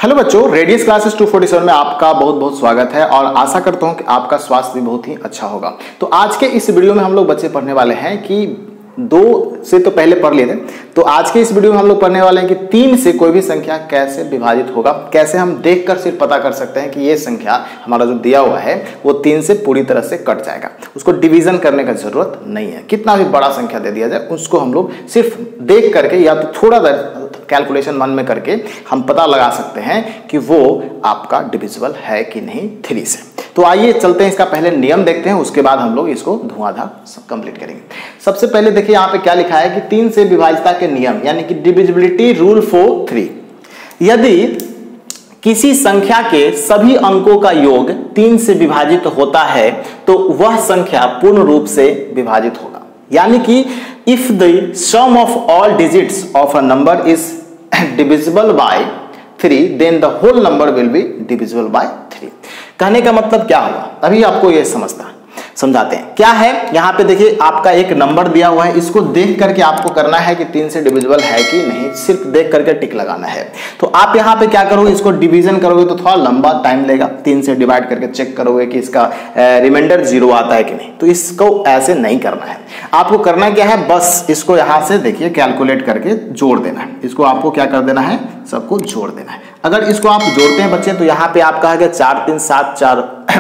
Hello बच्चों, radius classes 247 में आपका बहुत बहुत स्वागत है और आशा करता हूं कि आपका स्वास्थ्य भी बहुत ही अच्छा होगा। तो आज के इस वीडियो में हम लोग बच्चे पढ़ने वाले हैं कि 2 से तो पहले पढ़ लिए थे, तो आज के इस वीडियो में हम लोग पढ़ने वाले हैं कि 3 से कोई भी संख्या कैसे विभाजित होगा, कैसे हम देखकर सिर्फ पता कर सकते हैं कि ये संख्या हमारा जो दिया हुआ है वो 3 से पूरी तरह से कट जाएगा। उसको डिवीजन करने का जरूरत नहीं है, कितना भी बड़ा संख्या दे दिया जाए उसको हम लोग सिर्फ देख करके या तो थोड़ा कैलकुलेशन मन में करके हम पता लगा सकते हैं कि वो आपका डिविजिबल है कि नहीं 3 से। तो आइए चलते हैं, इसका पहले नियम देखते हैं, उसके बाद हम लोग इसको धुआंधार कंप्लीट करेंगे। सबसे पहले देखिए यहाँ पे क्या लिखा है कि 3 से विभाज्यता के नियम यानी कि डिविजिबिलिटी रूल फॉर 3। यदि किसी संख्या के सभी अंकों का योग 3 से विभाजित होता है तो वह संख्या पूर्ण रूप से विभाजित होगा। यानी कि if the sum of all digits of a number is divisible by 3 then the whole number will be divisible by 3। कहने का मतलब क्या हुआ, अभी आपको ये समझाते हैं। क्या है यहाँ पे देखिए, आपका एक नंबर दिया हुआ है, इसको देख करके आपको करना है कि 3 से डिविजिबल है कि नहीं, सिर्फ देख करके टिक लगाना है। तो आप यहाँ पे क्या करोगे, इसको डिवीजन करोगे तो थोड़ा लंबा टाइम लेगा। 3 से डिवाइड करके चेक करोगे कि इसका रिमाइंडर 0 आता है कि नहीं। तो इसको ऐसे नहीं करना है, आपको करना क्या है, बस इसको यहाँ से देखिए कैलकुलेट करके जोड़ देना है। इसको आपको क्या कर देना है, सबको जोड़ देना है। अगर इसको आप जोड़ते हैं बच्चे तो यहाँ पे आपका आ गया 4 3 7 4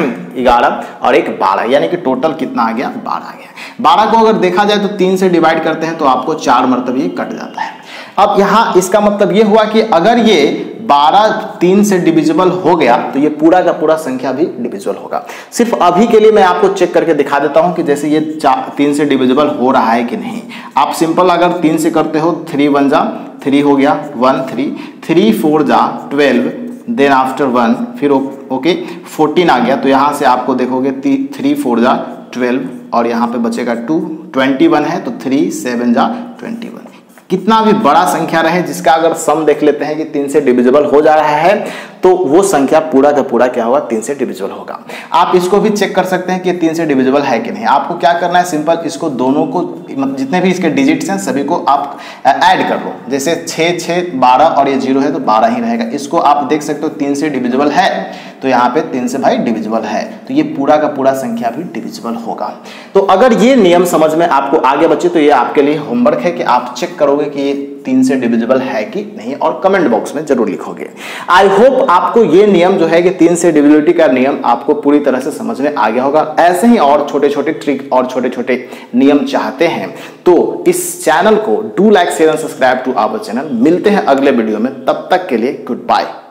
11 और 1 12, यानी कि टोटल कितना आ गया, 12 आ गया। 12 को अगर देखा जाए तो 3 से डिवाइड करते हैं तो आपको 4 मरतब ये कट जाता है। अब यहाँ इसका मतलब ये हुआ कि अगर ये 12 3 से डिविजिबल हो गया तो ये पूरा का पूरा संख्या भी डिविजिबल होगा। सिर्फ अभी के लिए मैं आपको चेक करके दिखा देता हूं कि जैसे ये 3 से डिविजिबल हो रहा है कि नहीं। आप सिंपल अगर 3 से करते हो 3 1 जा 3 हो गया 1 3 3 4 जा 12 देन आफ्टर 1 फिर ओके 14 आ गया। तो यहाँ से आपको देखोगे 3 4 जा 12 और यहाँ पे बचेगा 2 21 है तो 3 7 जा 21। कितना भी बड़ा संख्या रहे जिसका अगर सम देख लेते हैं कि 3 से डिविजिबल हो जा रहा है तो वो संख्या पूरा का पूरा क्या होगा, 3 से डिविजिबल होगा। आप इसको भी चेक कर सकते हैं कि 3 से डिविजिबल है कि नहीं। आपको क्या करना है, सिंपल इसको दोनों को जितने भी इसके डिजिट्स हैं सभी को आप ऐड कर लो। जैसे 6 6 12 और ये 0 है तो 12 ही रहेगा। इसको आप देख सकते हो 3 से डिविजिबल है तो यहाँ पे 3 से भाई डिविजिबल है तो ये पूरा का पूरा संख्या भी डिविजिबल होगा। तो अगर ये नियम समझ में आपको आगे बचे तो ये आपके लिए होमवर्क है कि आप चेक करोगे कि ये 3 से डिविजिबल है कि नहीं और कमेंट बॉक्स में जरूर लिखोगे। आई होप आपको ये नियम जो है कि 3 से डिविजिबिलिटी का नियम आपको पूरी तरह से समझ में आ गया होगा। ऐसे ही और छोटे छोटे ट्रिक और छोटे छोटे नियम चाहते हैं तो इस चैनल को do like share and subscribe to our channel. मिलते हैं अगले वीडियो में, तब तक के लिए गुड बाय।